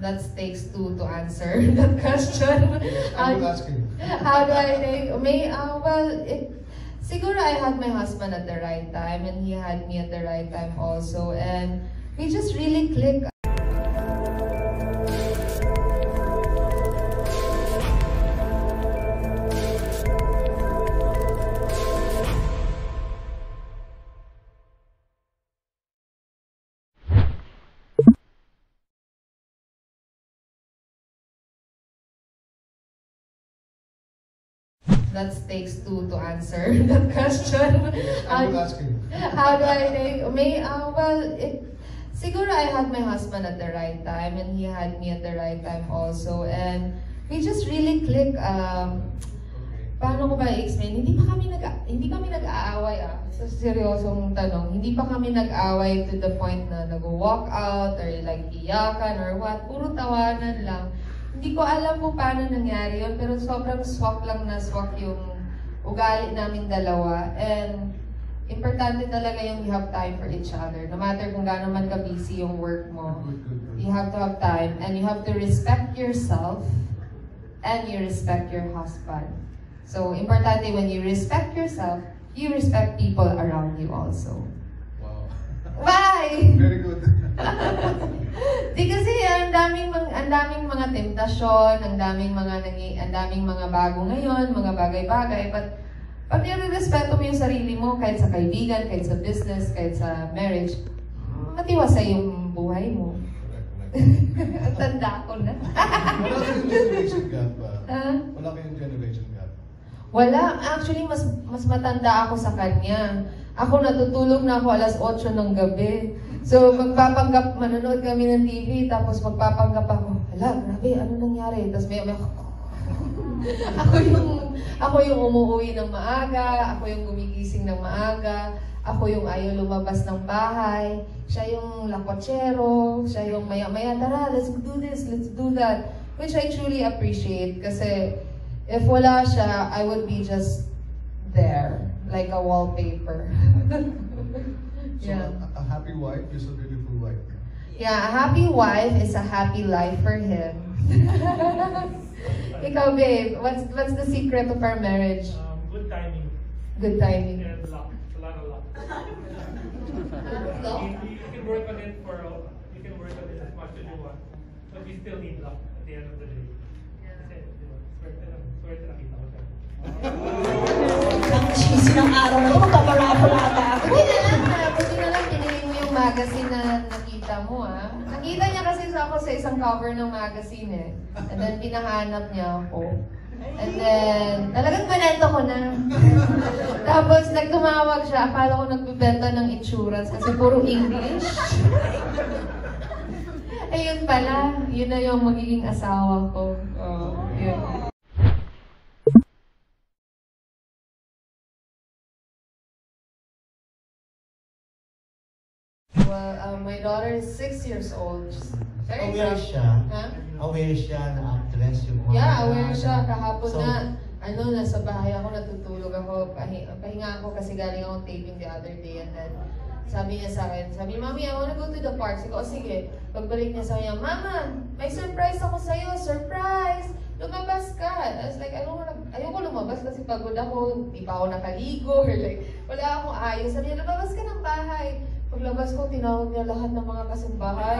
that takes two to answer that question. I'm asking. How do I think? Siguro I had my husband at the right time and he had me at the right time also, and we just really click. That takes two to answer that question. I'm asking. How do I think? Siguro I had my husband at the right time and he had me at the right time also, and we just really click. Paano ko ba i-explain? Hindi kami nag-aaway sa seryosong tanong. Hindi pa kami nag-aaway to the point na nag-walk out or like iyakan or what. Puro tawanan lang. Hindi ko alam kung paano nangyari yun, pero sobrang swak yung ugali namin dalawa. And importante talaga yung you have time for each other. No matter kung gaano man ka-busy yung work mo, you have to have time and you have to respect yourself and you respect your husband. So, importante when you respect yourself, you respect people around you also. Wow. Bye! Very good. Di kasi ang daming mga temptasyon, ang daming mga bago ngayon, mga bagay-bagay, but pag nire-respeto mo yung sarili mo, kahit sa kaibigan, kahit sa business, kahit sa marriage, matiwasay yung buhay mo. Ang tanda ko na. Wala kayong generation gap ba? Wala kayong generation gap? Wala. Actually, mas matanda ako sa kanya. Ako natutulog na ako alas 8 ng gabi. So, manonood kami ng TV, tapos magpapanggap ako, hala, grabe, ano nangyari? Tapos may ako yung umuwi ng maaga, ako yung gumigising ng maaga, ako yung ayaw lumabas ng bahay, siya yung lakotsero, siya yung maya-maya, tara, let's do this, let's do that. Which I truly appreciate, kasi if wala siya, I would be just there, like a wallpaper. So Yeah. a happy wife is a beautiful wife. Yeah, a happy wife is a happy life for him. Ikaw, babe, what's the secret of our marriage? Good timing. Good timing. And luck. A lot of luck. Luck? You can work on it as much as you want, but you still need luck at the end of the day. Kasi, di ba, swerte nakita ko siya. Ang cheesy ng araw na ito, magpapalapala ako. Buti na lang, pinili mo yung magazine na nakita mo, ah. Nakita niya kasi ako sa isang cover ng magazine, eh. And then, pinahanap niya ako. And then, talagang banento ko na. Tapos, nagtumawag siya. Akala ko nagbibenta ng insurance kasi puro English. Ayun pala, yun na yung magiging asawa ko. Oh, yun. Well, my daughter is 6 years old. Very Aware proud. siya? Huh? Aware siya na actress yung mga... Yeah, aware siya. Kahapon So, nasa bahay ako, natutulog ako. Pahinga ako kasi galing akong taping the other day. And then, sabi niya sa akin, Mami, I wanna go to the park. Sige, sige. Pagbalik niya sa kanya, Mama, may surprise ako sa'yo. Surprise! Lumabas ka. I was like, ayoko lumabas kasi pagod ako. Di pa ako nakaligo. Or like, wala akong ayos. Sabi niya, lumabas ka ng bahay. Paglabas ko, tinawag niya lahat ng mga kasambahay.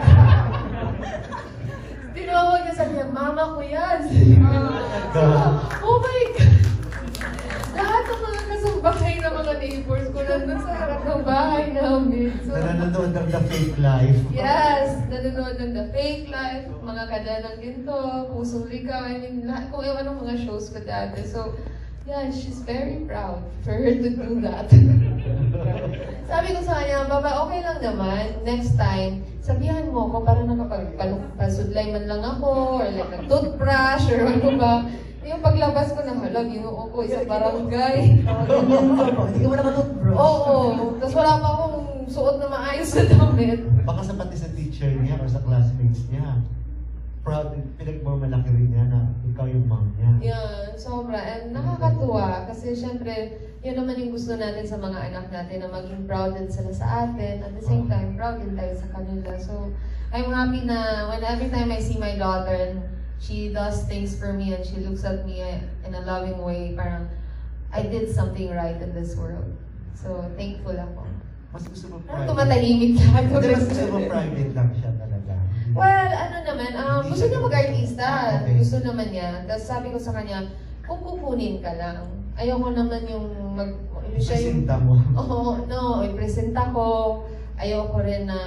Tinawag niya, sabi niya, Mama ko yan. Oh my God! Lahat ng mga kasambahay ng mga neighbors ko nandun sa harap ng bahay namin. So, nanonood ng The Fake Life. yes, nanonood ng The Fake Life, mga Kadanang Ginto, Pusong Likaw, I mean, lahat kung ewan ng mga shows ko dati. So, yeah, she's very proud for her to do that. Sabi ko sa kanya, Baba, okay lang naman. Next time, sabihan mo ko para nakapagpasudlay man lang ako, or like nag-toothbrush, or ano ba. Yung paglabas ko na halag, ginoo ko sa barangay. Hindi ka mo naman bro. Oo. Tapos wala pa akong suot na maayos na damit. Baka sa pati sa teacher niya or sa classmates niya. Proud, pinagmamalaki rin niya na ikaw yung mom niya. Yan, sobra. And nakakatuwa kasi syempre, yun naman yung gusto natin sa mga anak natin na maging proud din sila sa atin. At the same time, proud din tayo sa kanila. So, I'm happy na when every time I see my daughter and she does things for me and she looks at me in a loving way, parang I did something right in this world. So, thankful ako. Mas gusto mo Parang private? tumatahimik ka. Hindi, mas gusto mo private lang siya talaga. Well, ano naman, Hindi gusto siya niya mag-artista. Okay. Gusto naman niya. Tapos sabi ko sa kanya, kung kukunin ka lang. Ayoko naman yung siya yung... Presenta mo. Oo, no, ipresenta ko. Ayoko rin na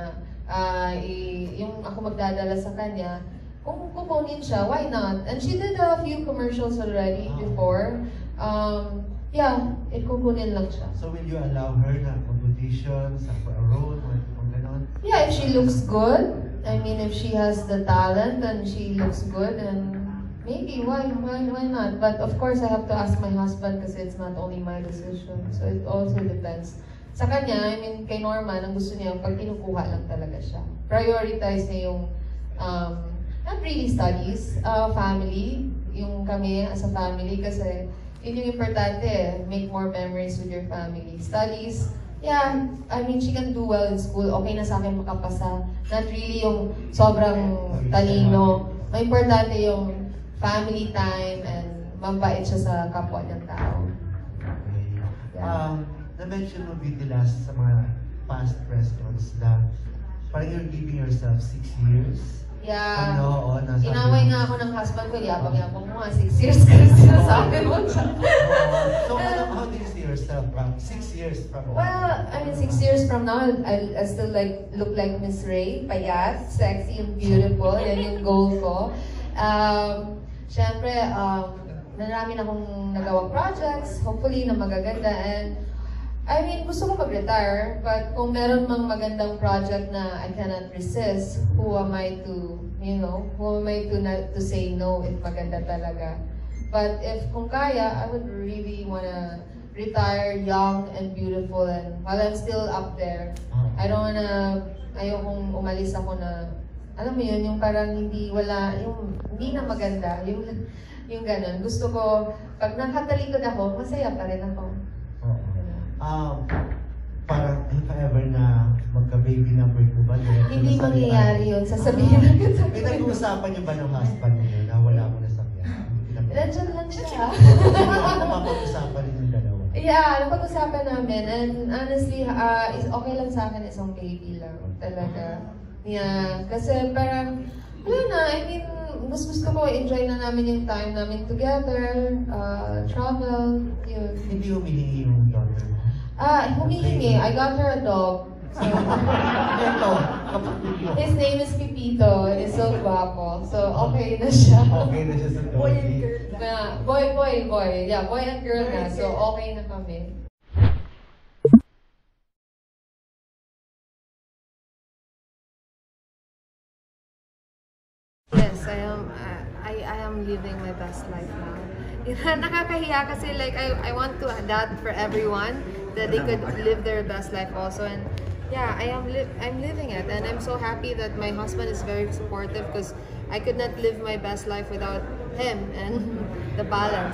yung ako magdadala sa kanya. Kung kukunin siya, why not? And she did a few commercials already before. Yeah, kukunin lang siya. So will you allow her na competition for a role or kung ganon? Yeah, if she looks good, I mean, if she has the talent and she looks good, and maybe, why not? But of course, I have to ask my husband kasi it's not only my decision. So it also depends. Sa kanya, I mean, kay Norman, ang gusto niya, pag kinukuha lang talaga siya. Prioritize niya yung, not really studies, family, yung kami as a family, kasi yun yung importante eh, make more memories with your family. Studies, yeah, I mean, she can do well in school. Okay na sa akin makapasa. Not really yung sobrang talino. May importante yung family time and mabait siya sa kapwa niyang tao. Okay. Yeah. Na-mention mo, Beauty, last sa mga past press cons na parang you're giving yourself 6 years. Yeah. Ano, nasabi Inaway mo. nga ako ng husband ko, yabang-yabang mo nga, 6 years ka rin sinasabi mo. So, how do you see yourself from 6 years from now? Well, I mean, 6 years from now, I still look like Miss Ray, payat, sexy and beautiful. Yan yung goal ko. Siyempre, marami na akong nagawang projects, hopefully na magaganda. And I mean, gusto ko mag-retire, but kung meron mang magandang project na I cannot resist, who am I to, to say no if maganda talaga. But if kung kaya, I would really wanna retire young and beautiful and while I'm still up there. I don't wanna, ayokong umalis ako na, alam mo yun, yung parang hindi na maganda, yung ganun. Gusto ko, pag nakatalikod ako, masaya pa rin ako. Parang if ever na magka-baby number 2 ba? Hindi mangyayari yun, sasabihin na kita. May nag-uusapan niyo ba ng husband niyo na wala mo na sakyan? Nandiyan lang siya. Mapag-usapan rin yung dalawa. Yeah, napag-usapan namin. And honestly, is okay lang sa akin isang baby lang. Talaga. Yeah. Kasi parang, wala na, I mean, mas gusto ko enjoy na namin yung time namin together, travel, yun. Hindi humihingi yung daughter mo? Humihingi. I got her a dog. So, Ito, kapatid mo. his name is Pipito. He's so guapo. So, okay na siya. Okay na siya sa Boy and doggy. girl. Boy. Yeah, boy and girl na. So, okay na kami. Yes, I am living my best life now. Nakakahiya kasi like I want to that for everyone that they could live their best life also, and yeah, I'm living it, and I'm so happy that my husband is very supportive because I could not live my best life without him and the balance.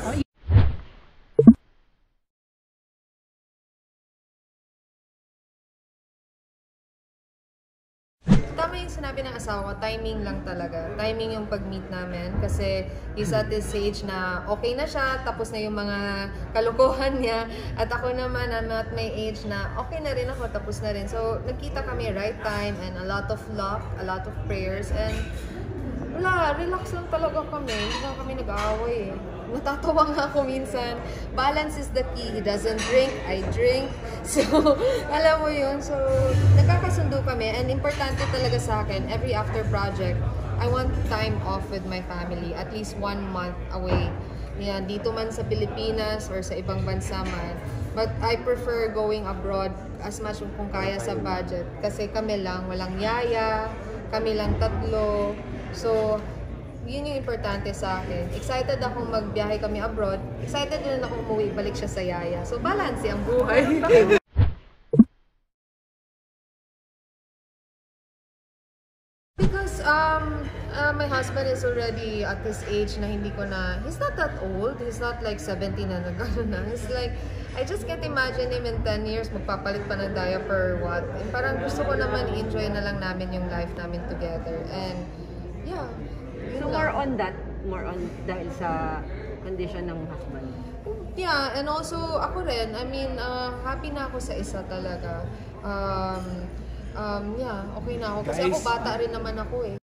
Tama yung sinabi ng asawa, timing lang talaga. Timing yung pag-meet namin kasi he's at this age na okay na siya, tapos na yung mga kalokohan niya. At ako naman, I'm at my age na okay na rin ako, tapos na rin. So, nagkita kami right time and a lot of love, a lot of prayers, and wala, relax lang talaga kami. Hindi lang kami nag-aaway eh. Natatawa nga ako minsan. Balance is the key. He doesn't drink, I drink. So, alam mo yun. So, nagkakasundo kami. And importante talaga sa akin, every after project, I want time off with my family. At least 1 month away. Yan, dito man sa Pilipinas or sa ibang bansa man. But I prefer going abroad as much kung kaya sa budget. Kasi kami lang, walang yaya. Kami lang 3. So, yun yung importante sa akin. Excited akong magbiyahe kami abroad. Excited din akong umuwi, balik siya sa yaya. So, balance ang buhay. Because, my husband is already at this age na hindi ko na, he's not that old, he's not like 70 na nagano na. He's like, I just can't imagine him in 10 years, magpapalit pa ng diaper or what. And parang gusto ko naman enjoy na lang namin yung life namin together. And yeah, yun So lang. more on dahil sa condition ng husband. Yeah, and also ako rin, I mean, happy na ako sa isa talaga. Yeah, okay na ako. Kasi ako Guys, bata rin naman ako eh.